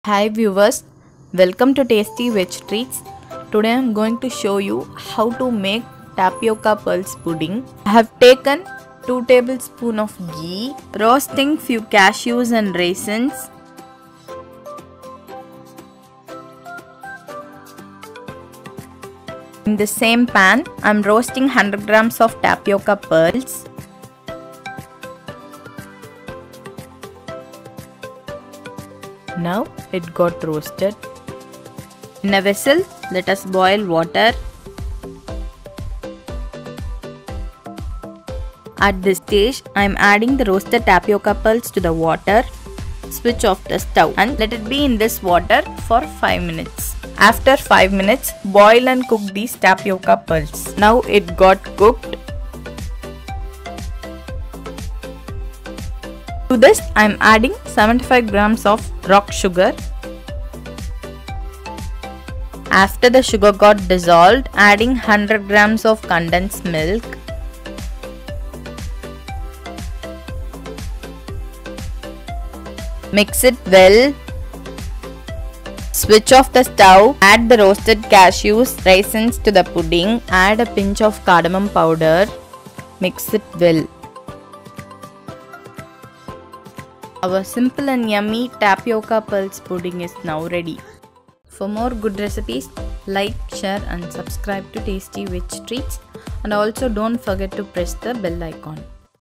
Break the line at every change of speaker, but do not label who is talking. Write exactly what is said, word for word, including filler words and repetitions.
Hi viewers, welcome to Tasty Veg Treats. Today I am going to show you how to make tapioca pearls pudding. I have taken two tablespoons of ghee, roasting few cashews and raisins. In the same pan, I am roasting one hundred grams of tapioca pearls. Now it got roasted. In a vessel, let us boil water. At this stage, I am adding the roasted tapioca pearls to the water. Switch off the stove and let it be in this water for five minutes. After five minutes, boil and cook these tapioca pearls. Now it got cooked. To this, I am adding seventy-five grams of rock sugar. After the sugar got dissolved, adding one hundred grams of condensed milk. Mix it well. Switch off the stove. Add the roasted cashews, raisins to the pudding. Add a pinch of cardamom powder. Mix it well. Our simple and yummy tapioca pearls pudding is now ready. For more good recipes, like, share and subscribe to Tasty Veg Treats, and also don't forget to press the bell icon.